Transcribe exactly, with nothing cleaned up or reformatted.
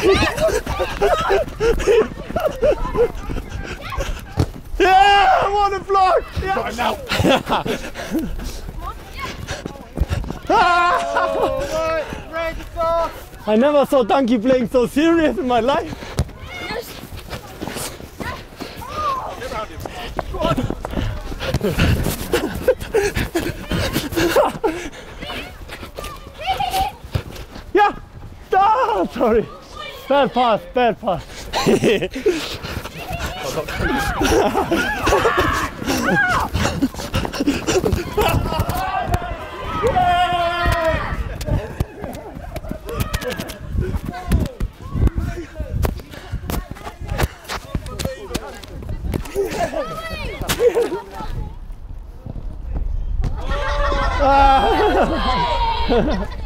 Yeah, what a block! Yeah. Now. I never saw Donkey playing so serious in my life. Yeah! Ah, sorry. Bad pass, bad pass. Ah.